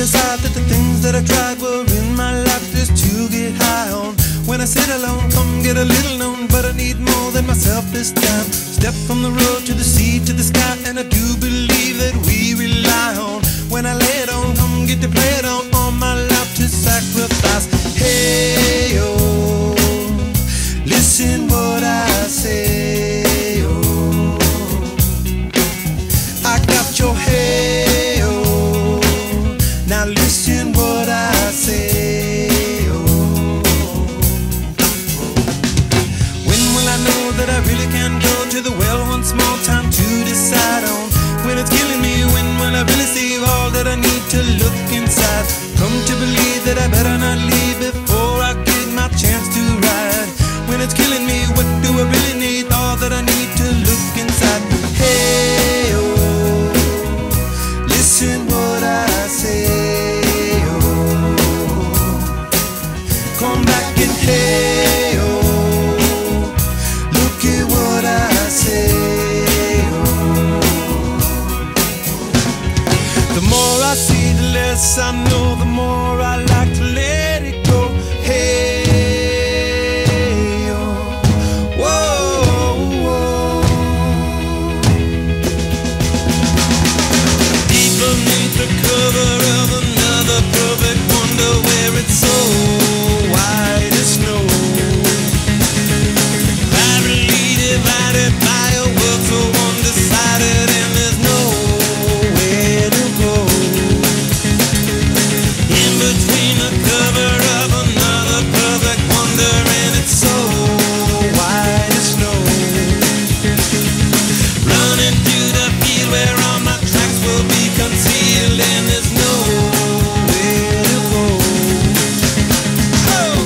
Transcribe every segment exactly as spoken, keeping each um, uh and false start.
decide that the things that I tried were in my life just to get high on. When I sit alone, come get a little known, but I need more than myself this time. Step from the road to the sea to the sky, and I do believe that we rely on. When I lay it on, come get to play it on, all my life to sacrifice. Hey, oh, listen what I say, oh, I got your hey, oh, now listen what I say, oh. When will I know that I really can go to the well once more? Time to decide on. When it's killing me, when will I really see all that I need to look inside? Come to believe that I better not leave before I get my chance to ride. When it's killing me, what do I really need? All that I need to look inside. Hey, oh, listen what I say, oh, come back and hey, oh, look at what I say, oh. The more I see, the less I know, the more I like to let it go. Hey, oh, whoa, whoa. Deep beneath the cover of another perfect wonder, where it's so white as snow, barely divided by a world so undecided, and there's nowhere to go. In between the cover of another perfect wonder, and it's so white as snow, running through the field where all my tracks will be concealed, and there's nowhere to go. Oh!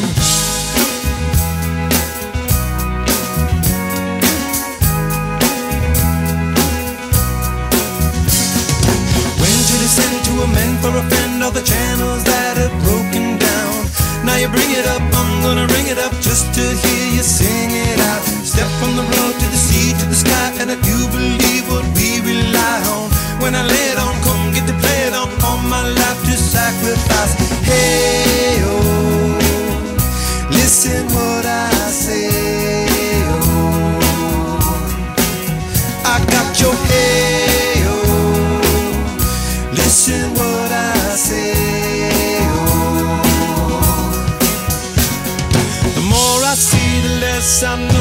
When to descend to amend for a friend all the channels that have broken down. Now you bring it up, I'm gonna ring it up just to hear you sing it out. Step from the road to the sea to the sky, and I do believe what we rely on. When I lay it on, come get to play it on, all my life to sacrifice. Hey, oh, listen what I say, oh, I got your hey, oh, listen what I say, oh. The more I see, the less I know.